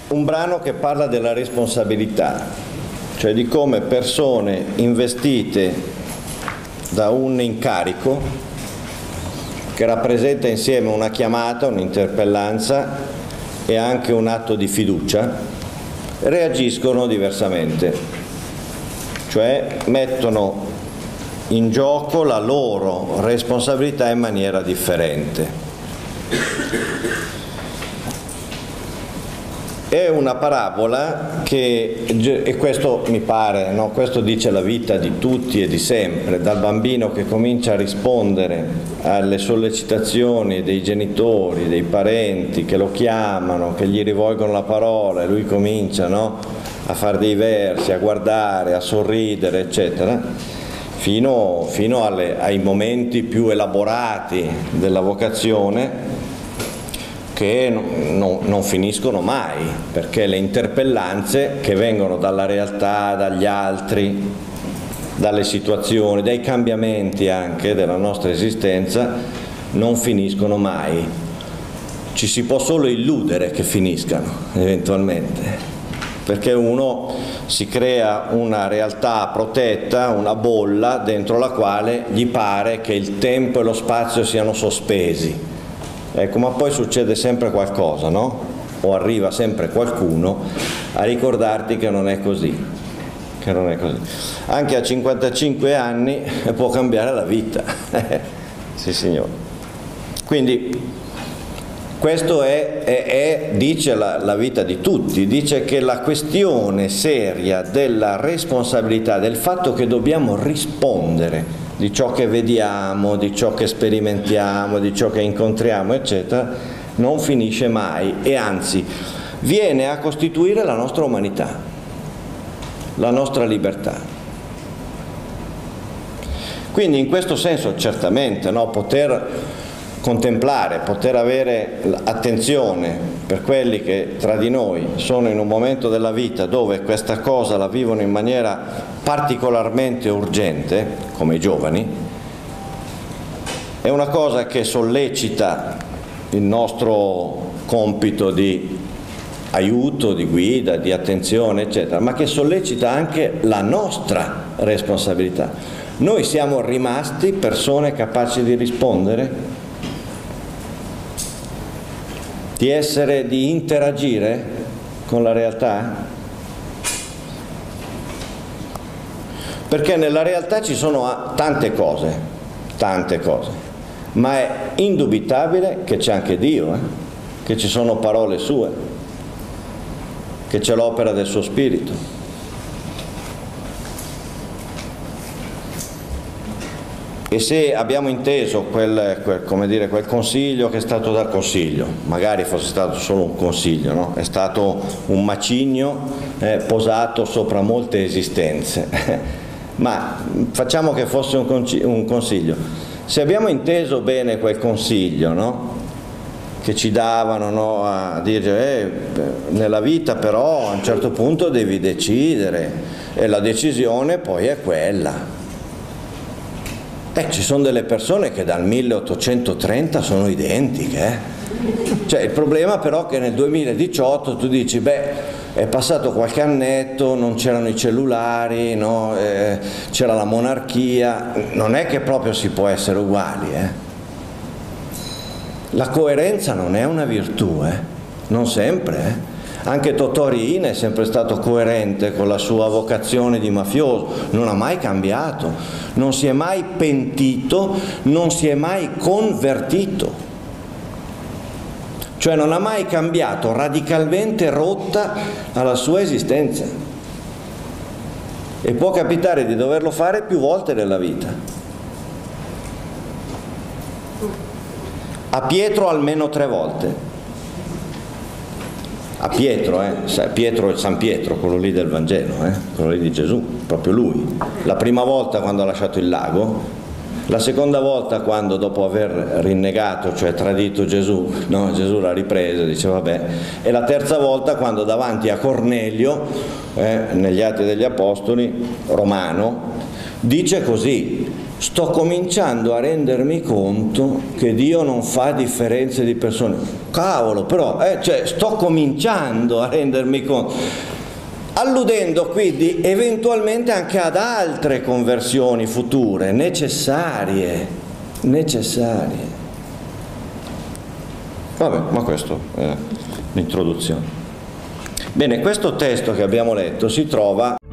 un brano che parla della responsabilità, cioè di come persone investite da un incarico che rappresenta insieme una chiamata, un'interpellanza e anche un atto di fiducia, reagiscono diversamente, cioè mettono in gioco la loro responsabilità in maniera differente. È una parabola che, e questo mi pare, no? Questo dice la vita di tutti e di sempre, dal bambino che comincia a rispondere alle sollecitazioni dei genitori, dei parenti che lo chiamano, che gli rivolgono la parola e lui comincia, no? A fare dei versi, a guardare, a sorridere, eccetera, fino ai momenti più elaborati della vocazione, che non finiscono mai, perché le interpellanze che vengono dalla realtà, dagli altri, dalle situazioni, dai cambiamenti anche della nostra esistenza, non finiscono mai. Ci si può solo illudere che finiscano, eventualmente, perché uno si crea una realtà protetta, una bolla dentro la quale gli pare che il tempo e lo spazio siano sospesi. Ecco, ma poi succede sempre qualcosa, no? O arriva sempre qualcuno a ricordarti che non è così, che non è così. Anche a 55 anni può cambiare la vita, sì signore. Quindi questo dice la vita di tutti, dice che la questione seria della responsabilità, del fatto che dobbiamo rispondere di ciò che vediamo, di ciò che sperimentiamo, di ciò che incontriamo, eccetera, non finisce mai e anzi viene a costituire la nostra umanità, la nostra libertà. Quindi in questo senso certamente, no, poter contemplare, poter avere attenzione per quelli che tra di noi sono in un momento della vita dove questa cosa la vivono in maniera particolarmente urgente, come i giovani, è una cosa che sollecita il nostro compito di aiuto, di guida, di attenzione, eccetera, ma che sollecita anche la nostra responsabilità. Noi siamo rimasti persone capaci di rispondere, di interagire con la realtà? Perché nella realtà ci sono tante cose, ma è indubitabile che c'è anche Dio, che ci sono parole sue, che c'è l'opera del suo Spirito. E se abbiamo inteso quel consiglio che è stato dal consiglio, magari fosse stato solo un consiglio, no? È stato un macigno posato sopra molte esistenze, ma facciamo che fosse un consiglio. Se abbiamo inteso bene quel consiglio, no? Che ci davano, no? A dire nella vita però a un certo punto devi decidere e la decisione poi è quella. Ci sono delle persone che dal 1830 sono identiche, Cioè, il problema però è che nel 2018 tu dici, è passato qualche annetto, non c'erano i cellulari, no? C'era la monarchia, non è che proprio si può essere uguali, La coerenza non è una virtù, non sempre, Anche Totò Riina è sempre stato coerente con la sua vocazione di mafioso, non ha mai cambiato, non si è mai pentito, non si è mai convertito, cioè non ha mai cambiato radicalmente rotta alla sua esistenza, e può capitare di doverlo fare più volte nella vita. A Pietro almeno 3 volte. A Pietro, Pietro e San Pietro, quello lì del Vangelo, quello lì di Gesù, proprio lui. La prima volta quando ha lasciato il lago, la seconda volta quando dopo aver rinnegato, cioè tradito Gesù, no? Gesù l'ha ripreso, dice vabbè, e la terza volta quando davanti a Cornelio, negli Atti degli Apostoli, Romano, dice così: sto cominciando a rendermi conto che Dio non fa differenze di persone. Cavolo, però, cioè, sto cominciando a rendermi conto, alludendo quindi eventualmente anche ad altre conversioni future, necessarie. Vabbè, ma questo è l'introduzione. Bene, questo testo che abbiamo letto si trova